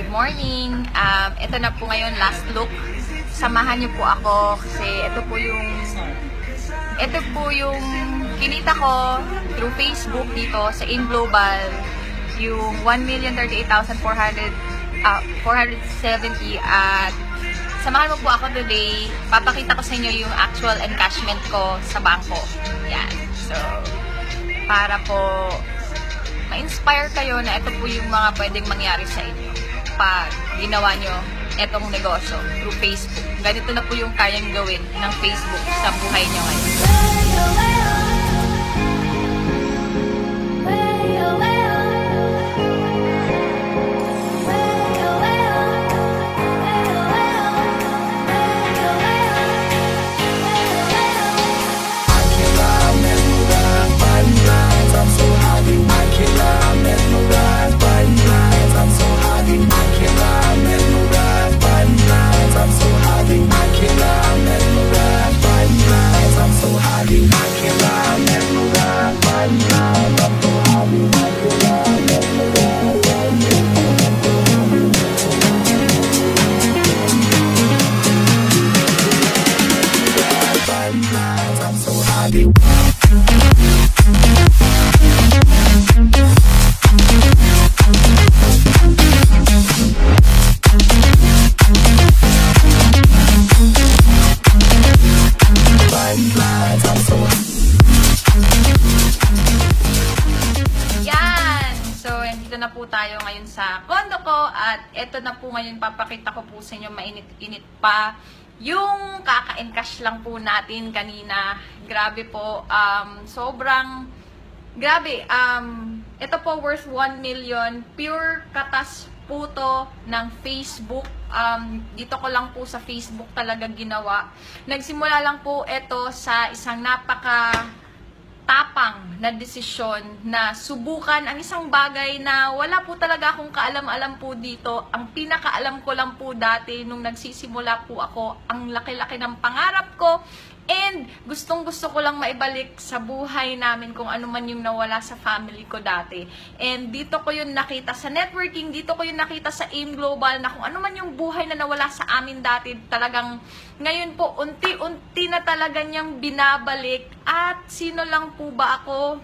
Good morning. Ito na po ngayon, last look. Samahan niyo po ako kasi ito po yung kinita ko through Facebook dito sa In Global, yung 1,038,470 at samahan mo po ako today. Papakita ko sa inyo yung actual encashment ko sa bangko. Yan. So, para po ma-inspire kayo na ito po yung mga pwedeng mangyari sa inyo pag ginawa nyo etong negosyo through Facebook. Ganito na po yung kayang gawin ng Facebook sa buhay nyo ngayon. Na po tayo ngayon sa condo ko at eto na po ngayon papakita ko po sa inyo, mainit-init pa yung kaka-encash lang po natin kanina. Grabe po, sobrang grabe. Ito po worth 1 million, pure katas po to ng Facebook. Dito ko lang po sa Facebook talaga ginawa. Nagsimula lang po ito sa isang tapang na desisyon na subukan ang isang bagay na wala po talaga akong kaalam-alam po dito. Ang pinakaalam ko lang po dati nung nagsisimula po ako, ang laki-laki ng pangarap ko and gustong-gusto ko lang maibalik sa buhay namin kung ano man yung nawala sa family ko dati. And dito ko yun nakita sa networking, dito ko yun nakita sa In Global na kung ano man yung buhay na nawala sa amin dati, talagang ngayon po unti-unti na talaga niyang binabalik. At sino lang po ba ako?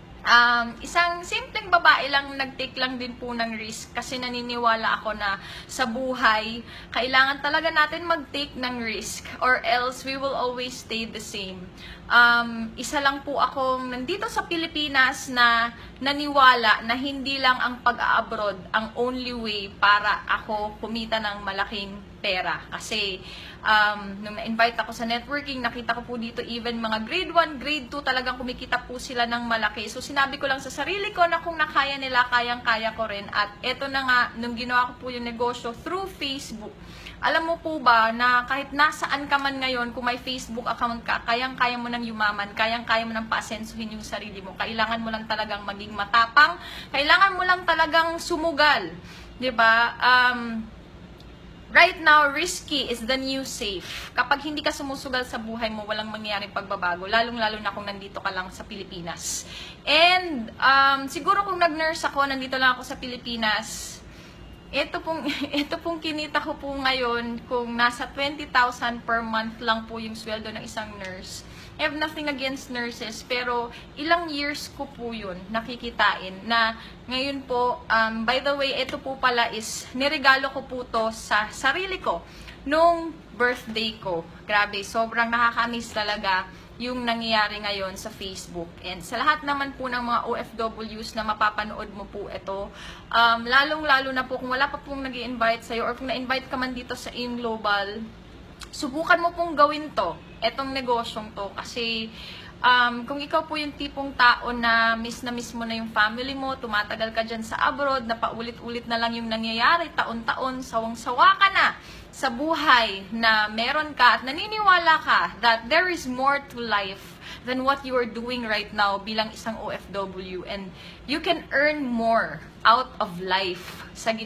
Isang simpleng babae lang, nag-take lang din po ng risk kasi naniniwala ako na sa buhay, kailangan talaga natin mag-take ng risk or else we will always stay the same. Isa lang po akong nandito sa Pilipinas na naniwala na hindi lang ang pag-a-abroad ang only way para ako kumita ng malaking pera. Kasi nung na-invite ako sa networking, nakita ko po dito even mga grade 1, grade 2 talagang kumikita po sila ng malaki. So sinabi ko lang sa sarili ko na kung nakaya nila, kayang-kaya ko rin. At eto na nga, nung ginawa ko po yung negosyo through Facebook, alam mo po ba na kahit nasaan ka man ngayon, kung may Facebook account ka, kayang-kaya mo nang yumaman, kayang-kaya mo nang paasensuhin yung sarili mo. Kailangan mo lang talagang maging matapang, kailangan mo lang talagang sumugal. 'Di ba? Right now, risky is the new safe. Kapag hindi ka sumusugal sa buhay mo, walang mangyayaring pagbabago. Lalong-lalo na kung nandito ka lang sa Pilipinas. And siguro kung nag-nurse ako, nandito lang ako sa Pilipinas, ito pong kinita ko po ngayon, kung nasa 20,000 per month lang po yung sweldo ng isang nurse. I have nothing against nurses, pero ilang years ko po yun nakikitain na ngayon po, by the way, ito po pala is niregalo ko po to sa sarili ko nung birthday ko. Grabe, sobrang nakaka-miss talaga yung nangyayari ngayon sa Facebook. And sa lahat naman po ng mga OFWs na mapapanood mo po ito, lalong-lalo na po kung wala pa pong nag-i-invite sa'yo or kung na-invite ka man dito sa In Global, subukan mo pong gawin to, etong negosyong to, kasi kung ikaw po yung tipong tao na miss mo na yung family mo, tumatagal ka dyan sa abroad, na paulit-ulit na lang yung nangyayari, taon-taon, sawang-sawa ka na sa buhay na meron ka at naniniwala ka that there is more to life than what you are doing right now bilang isang OFW, and you can earn more out of life sa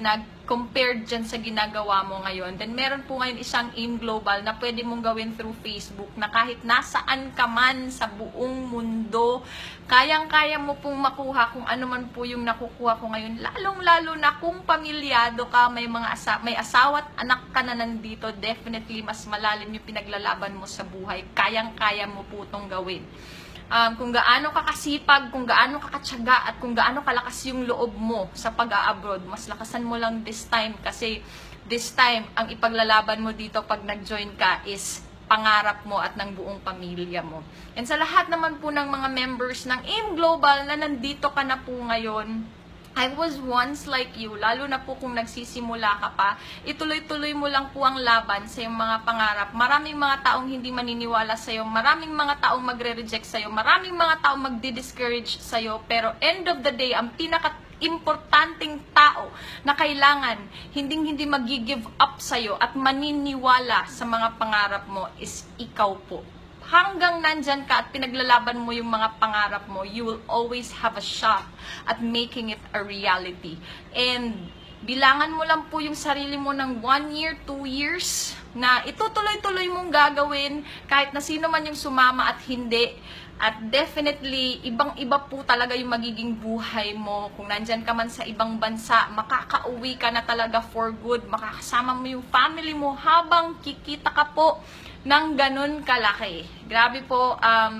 compared dyan sa ginagawa mo ngayon. Then meron po ngayon isang AIM Global na pwede mong gawin through Facebook na kahit nasaan ka man sa buong mundo, kayang-kaya mo pong makuha kung ano man po yung nakukuha ko ngayon. Lalong-lalo na kung pamilyado ka, may asawa at anak ka na nandito, definitely mas malalim yung pinaglalaban mo sa buhay. Kayang-kaya mo po itong gawin. Kung gaano ka kasipag, kung gaano ka katyaga, at kung gaano kalakas yung loob mo sa pag-a-abroad, mas lakasan mo lang this time kasi this time, ang ipaglalaban mo dito pag nag-join ka is pangarap mo at ng buong pamilya mo. And sa lahat naman po ng mga members ng AIM Global na nandito ka na po ngayon, I was once like you, lalo na po kung nagsisimula ka pa, ituloy-tuloy mo lang po ang laban sa iyong mga pangarap. Maraming mga taong hindi maniniwala sa iyo, maraming mga taong magre-reject sa iyo, maraming mga taong magdi-discourage sa iyo, pero end of the day, ang pinaka-importanting tao na kailangan hindi mag-give up sa iyo at maniniwala sa mga pangarap mo is ikaw po. Hanggang nandyan ka at pinaglalaban mo yung mga pangarap mo, you will always have a shot at making it a reality. And bilangan mo lang po yung sarili mo ng 1 year, 2 years na itutuloy-tuloy mong gagawin kahit na sino man yung sumama at hindi. At definitely, ibang-iba po talaga yung magiging buhay mo. Kung nandyan ka man sa ibang bansa, makakauwi ka na talaga for good. Makakasama mo yung family mo habang kikita ka po ng ganun kalaki. Grabe po,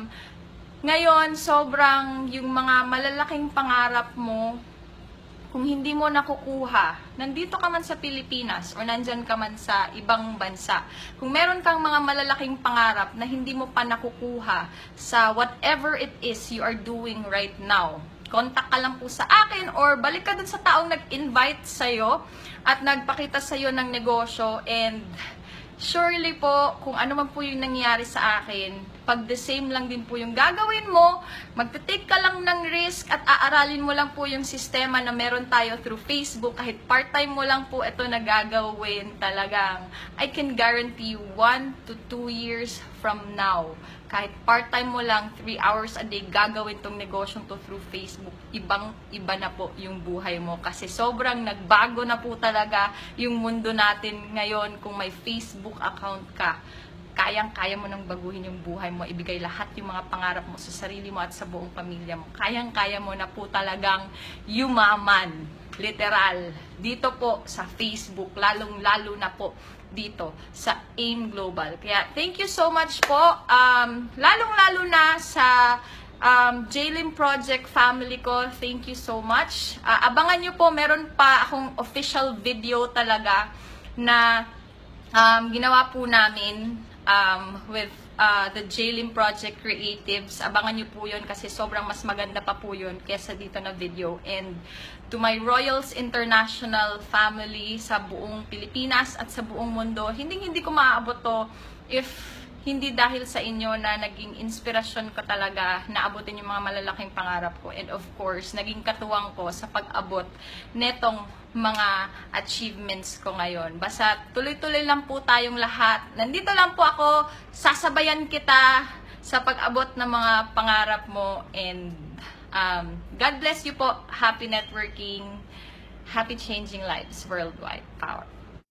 ngayon, sobrang yung mga malalaking pangarap mo, kung hindi mo nakukuha, nandito ka man sa Pilipinas o nandyan ka man sa ibang bansa, kung meron kang mga malalaking pangarap na hindi mo pa nakukuha sa whatever it is you are doing right now, contact ka lang po sa akin or balik ka dun sa taong nag-invite sa'yo at nagpakita sa'yo ng negosyo. And surely po, kung ano man po yung nangyari sa akin, pag the same lang din po yung gagawin mo, magte-take ka lang ng risk at aaralin mo lang po yung sistema na meron tayo through Facebook. Kahit part-time mo lang po ito na gagawin, talagang I can guarantee you 1 to 2 years from now, kahit part-time mo lang, 3 hours a day, gagawin tong negosyong to through Facebook, ibang-iba na po yung buhay mo. Kasi sobrang nagbago na po talaga yung mundo natin ngayon. Kung may Facebook account ka, kayang-kaya mo nang baguhin yung buhay mo, ibigay lahat yung mga pangarap mo sa sarili mo at sa buong pamilya mo. Kayang-kaya mo na po talagang yumaman, literal, dito po sa Facebook, lalong-lalo na po dito sa AIM Global. Kaya thank you so much po, lalong-lalo na sa Jaylin Project family ko, thank you so much. Abangan nyo po, meron pa akong official video talaga na ginawa po namin with the Jaylin Project Creatives. Abangan nyo po yun kasi sobrang mas maganda pa po yun kesa dito na video. And to my Royals International family sa buong Pilipinas at sa buong mundo, hindi ko maaabot to if hindi dahil sa inyo na naging inspirasyon ko talaga na abutin yung mga malalaking pangarap ko. And of course, naging katuwang ko sa pag-abot netong mga achievements ko ngayon. Basta tuloy-tuloy lang po tayong lahat. Nandito lang po ako, sasabayan kita sa pag-abot ng mga pangarap mo. And God bless you po. Happy networking. Happy changing lives worldwide. Power.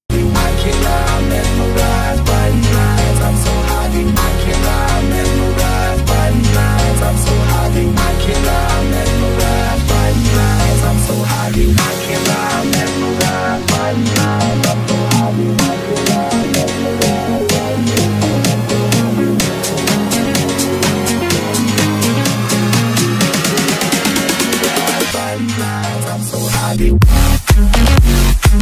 I'm so happy, I cannot memorize my lines. I'm so happy, I cannot memorize my lines. I'm so happy, I cannot memorize my lines. I'm so happy, I cannot memorize my lines. I'm so happy.